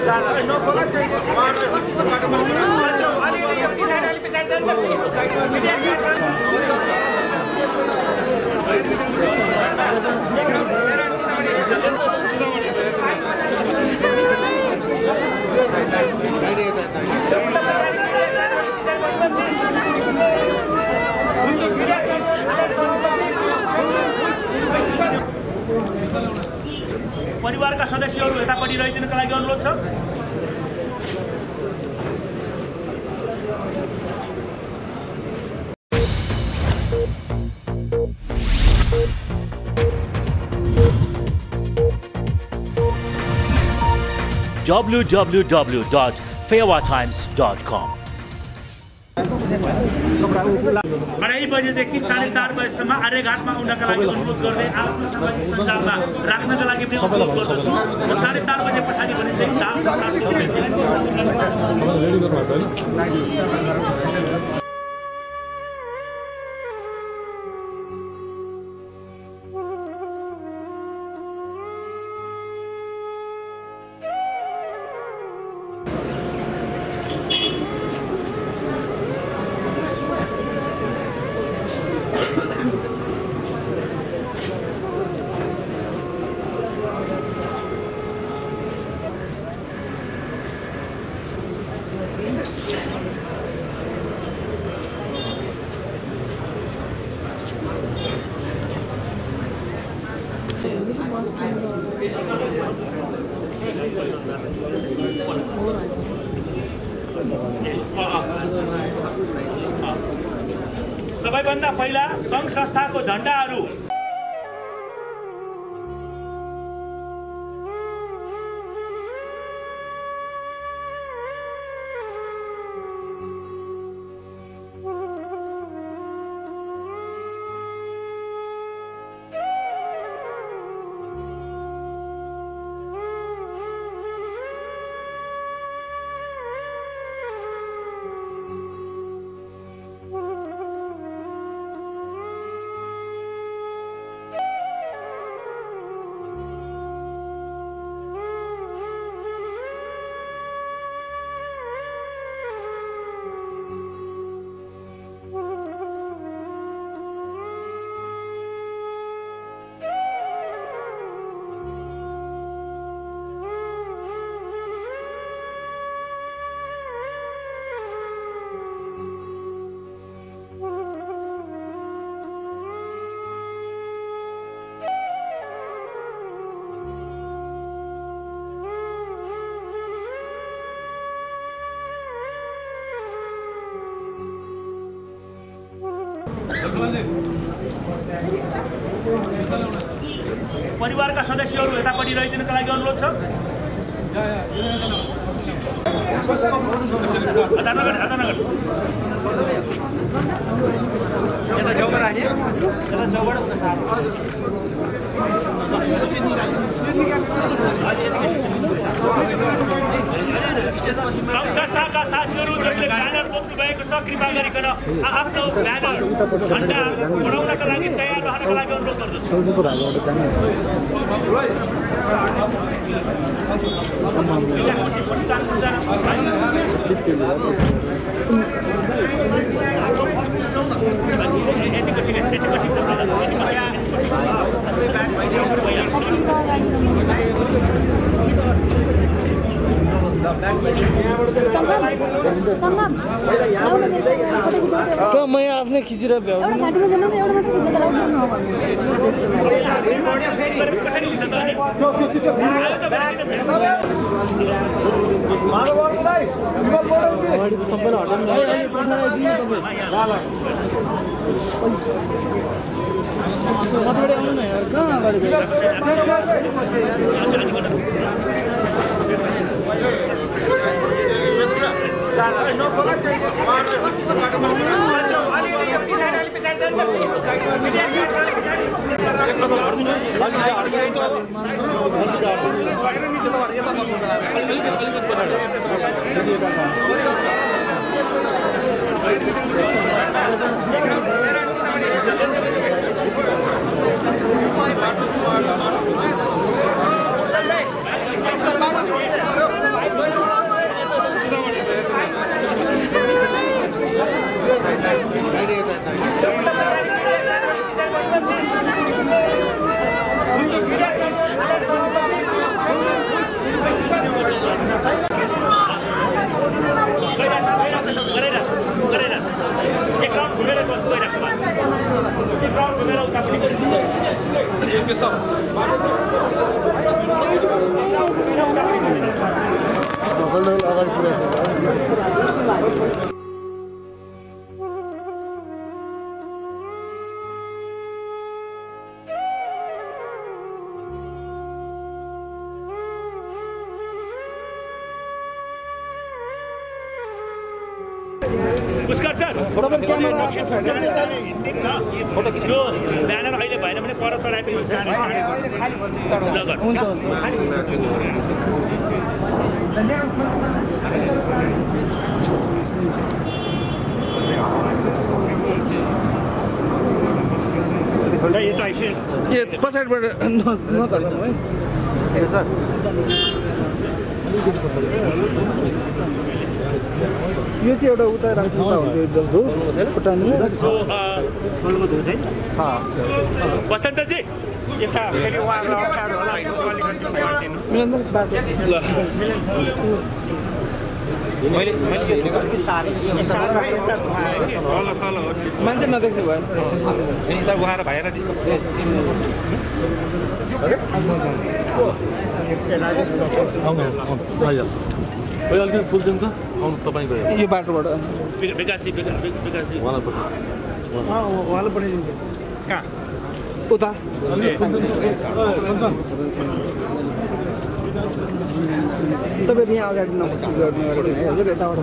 परिवारका सदस्यहरू यतापट्टि रहिदिनुको लागि अनुरोध छ। www.fewatimes.com 2:30 बजेदेखि 4:30 बजेसम्म आर्यघाटमा उनका लागि अनुरोध गर्दै आफ्नो सामाजिक सञ्जालमा राख्नका लागि पनि अनुरोध गर्दछु। 4:30 बजे पछाडि भने चाहिँ दान संस्कार सबैभन्दा पहिला संघ संस्थाको झण्डाहरू परिवारका सदस्यहरू यतापट्टि रहिदिनुको लागि अनुरोध छ। संस्थाका साथीहरू जसले ब्यानर बोक्नु भएको छ कृपा गरिकन आफ्नो ब्यानर झण्डा बनाउनका लागि तयार रहनका लागि अनुरोध गर्दछु। मैं आफ्नै खिचेर भ्याउँछु पुष्कर सर यो ब्यानर अहिले भएन भने पर चढाइदिनु हुन्छ पछाडिबाट नगर्नु है सर यो चाहिँ एउटा उता राख्नु बसन्तजी यता फेरि उहाँहरूलाई अप्ठ्यारो होला अलिकति गरिदिनु मान्छे नदेख्नु भयो यता उहाँहरू भएर अलिकति फुल्छौँ त आउनु तपाईँको यो बाटोबाट विकासी उहाँलाई उहाँलाई पठाइदिन्छ कहाँ उता तपाईँहरू यहाँ अगाडि नमस्कार गर्नु हजुर यताबाट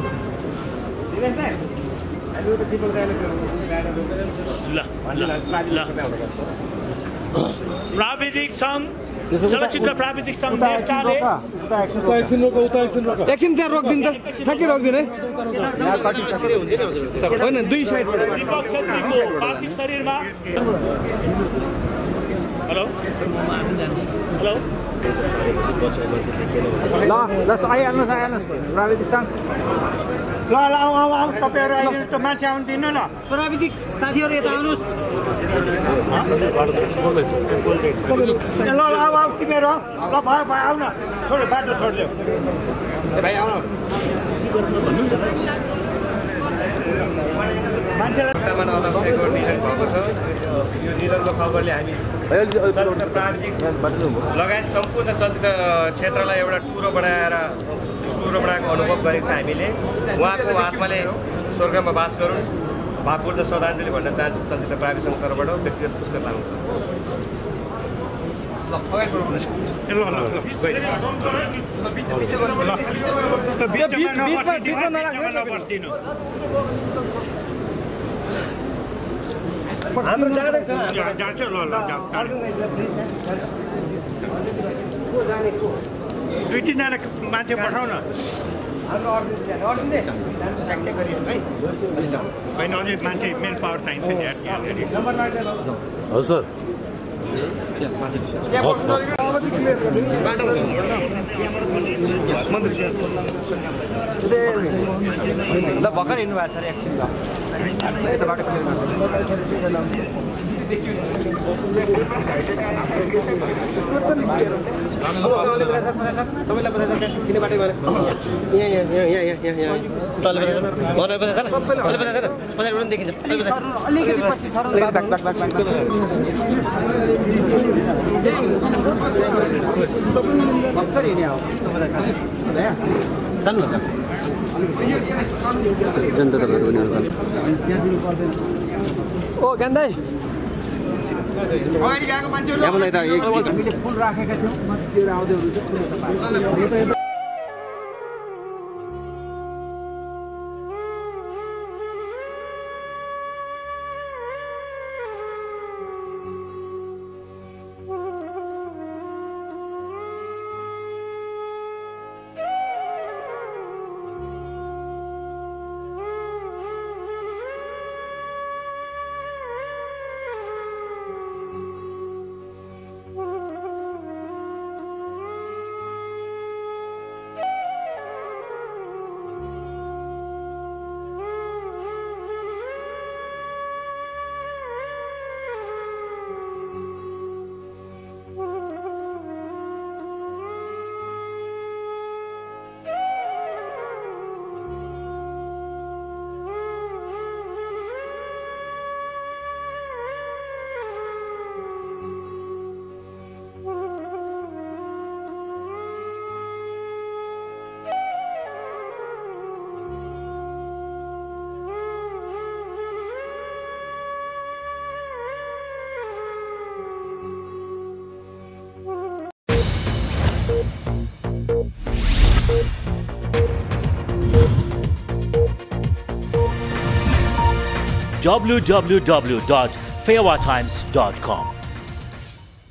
प्राविधिक सङ्घ चलचित्र प्राविधिक सङ्घ नेस्टाले एकछिन त्यहाँ रोकिदिनु त ठ्याक्कै रोकिदिनु है होइन दुई साइडबाट दीपक छेत्रीको पार्थिव शरीरमा हेलो हेलो ल आइहाल्नुहोस् प्राविधिक सङ्घ ल आऊ तपाईँहरू अहिले त मान्छे आउनु दिनु न प्राविधिक साथीहरू यता आउनुहोस् ल आऊ तिमीहरू ल भयो आऊ न छोड्यो बाटो छोडिदियो भाइ आउनु मान्छेलाई यो निधनको खबरले हामी प्राविधिक लगायत सम्पूर्ण चलचित्र क्षेत्रलाई एउटा टुरो बनाएको अनुभव गरेको छ हामीले उहाँको आत्माले स्वर्गमा बास गरून् भावपूर्ण श्रद्धाञ्जली भन्न चाहन्छु चलचित्र प्राविधिक सङ्घतर्फबाट व्यक्तिगत पुस्तक दुई तिनजना मान्छे पठाउ न होइन अझै मान्छे मेन पावर चाहिन्छ हजुर सर ल भर्खर हिँड्नु भएको छ अरे एकछिन ल यताबाट किन बाटो गएर यहाँ देखिन्छ अलिकति पछि जनता ओ गान्दै अगाडि गएको मान्छे फुल राखेका थियौँ आउँदै www.fewatimes.com.